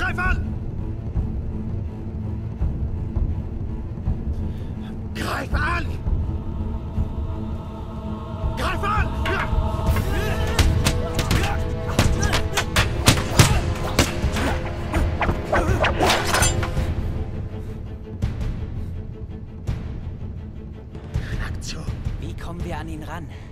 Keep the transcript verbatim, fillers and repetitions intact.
Greif an! Greif an! Greif an! Schlag zu. Wie kommen wir an ihn ran?